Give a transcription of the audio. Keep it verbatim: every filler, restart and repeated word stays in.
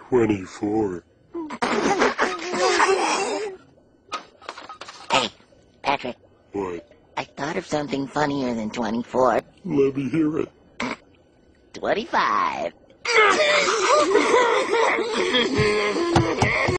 Twenty-four. Hey, Patrick. What? I thought of something funnier than twenty-four. Let me hear it. Twenty-five.